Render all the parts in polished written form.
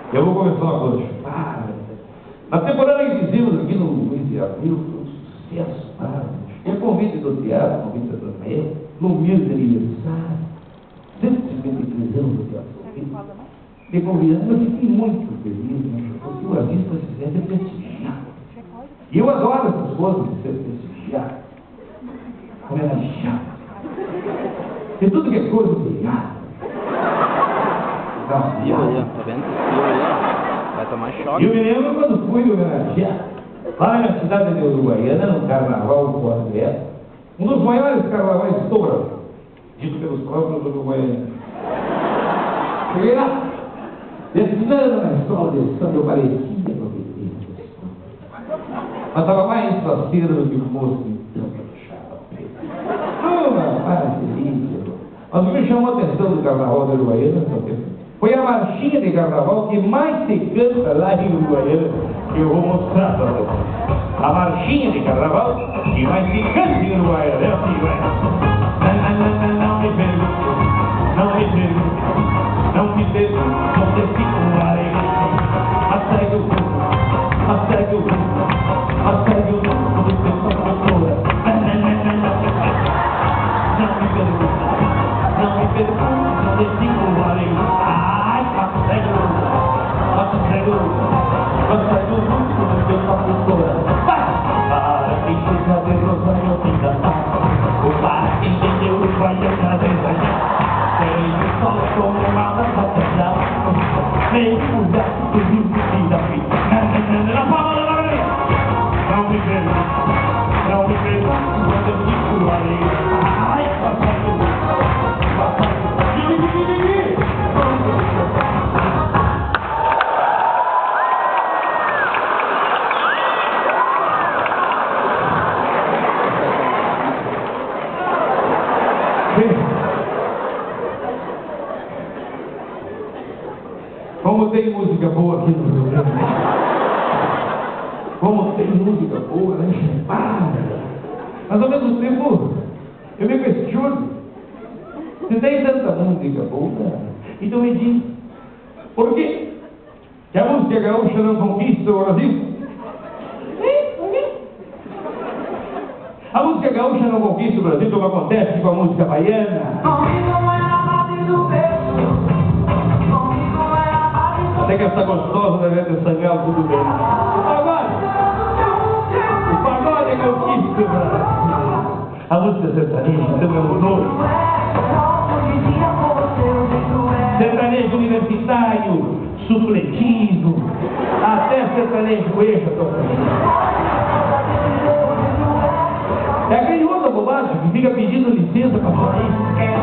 Eu vou começar uma coisa. Na temporada que fizemos aqui no mês de abril, foi um sucesso. O convite do teatro, o convite da Dona, no mês de aniversário, 153 anos do teatro. Me convidando, eu fiquei muito feliz, né? Porque o artista se sente prestigiado. E eu adoro essas coisas de ser prestigiado, homenageado. E tudo que é coisa de arte. Tá vendo? Vai tomar choque. Eu me lembro quando fui homenageado lá na cidade de Uruguaiana, no carnaval do André, um dos maiores carnavais de Toura, dito pelos próprios uruguaianos. Cheguei lá, desfilando na escola de samba, eu parecia prometer. Mas estava mais faceiro do que o moço de tampa do chapéu. Rapaz, delícia. Mas o que me chamou a atenção do carnaval da Uruguaiana foi a marchinha de carnaval que mais se canta lá em Uruguaiana, que eu vou mostrar para vocês. A marchinha de carnaval que mais se canta em Uruguaiana, é assim, vai. Não me pergunte, não me pergunte, não me pergunte, você fica alegre. Assegue o rumo, assegue o rumo, assegue o rumo do seu professor. Não me pergunte, não me pergunte, você fica alegre. Ai, assegue o rumo, assegue o rumo, assegue o rumo do seu professor. Para quem precisa de Rosário tem da paz, o para quem entendeu o Uruguaiana desenhar. Tem o sol como uma da batalha, nem o gato do rio de da vida. Na palma da barriga, não me pergunte, não me pergunte, quando eu fico alegre. Ai, assegue o rumo, assegue o rumo. Como tem música boa aqui no programa, como tem música boa, né? Mas ao mesmo tempo, eu me questiono, se tem tanta música boa, então me diz, por quê? Que a música gaúcha não conquista o Brasil? A música gaúcha não conquista o Brasil como acontece com a música baiana? Até que essa gostosa deve ter sangrado tudo bem. O pagode é conquista o Brasil. A música sertaneja, seu meu nome. Sertanejo universitário, supletivo, até sertanejo eixo, é aquele outro bobagem que fica pedindo licença para falar isso.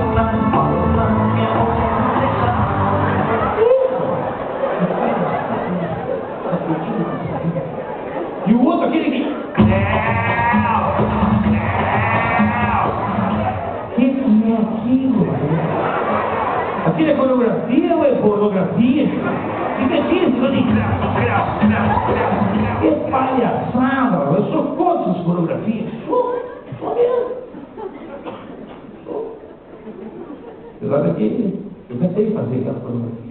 E o outro aquele que... Que é aquilo? Aquilo é coreografia ou é pornografia? Que é isso? Que palhaçada! Eu sou contra as coreografias. Sou mesmo. Apesar que eu tentei fazer aquela coreografia.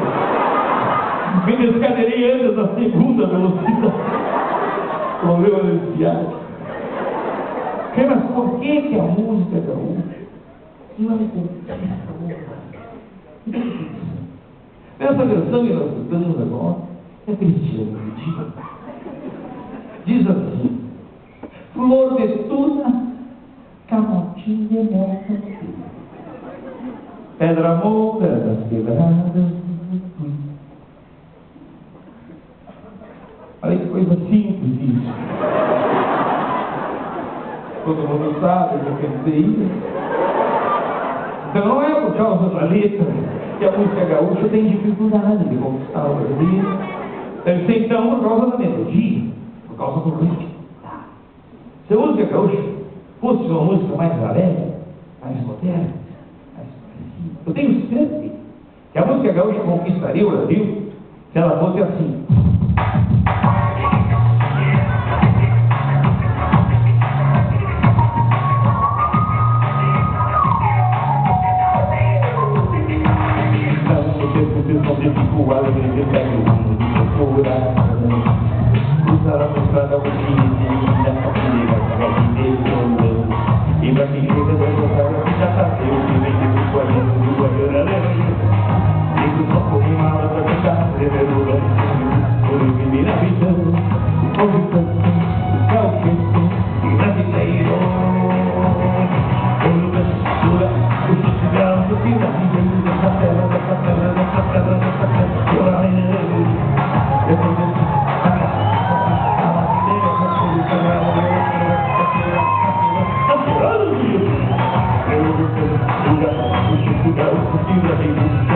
Me descadeirei antes da segunda velocidade. Problema desse viagem. Mas por que a música gaúcha não conquista o Brasil? Essa versão que nós cantamos agora é Cristiano Ronaldo. Diz assim: flor de tuna, camotinha nessa pedra moura das quebradas. Olha que coisa simples isso. Todo mundo sabe, eu pensei isso. Então não é por causa da letra que a música gaúcha tem dificuldade de conquistar o Brasil. Deve ser então por causa da melodia, por causa do ritmo. Se a música gaúcha fosse uma música mais alegre, mais moderna, mais parecida, eu tenho certeza que a música gaúcha conquistaria o Brasil se ela fosse assim. Não me que pega o rumo do seu coração. Cruzar a estrada bonita, liga pra me deixando. E pra quem chega da estrada, já sabe o que vem de sonhando do guarda-reio. Digo só por uma hora pra tentar escrever o rancho. Por que me na vida, o canto, é o quente e brasileiro. Por censura, o cigarro do que dá vida dessa terra, dessa terra, dessa terra, dessa terra. Depois desse cara,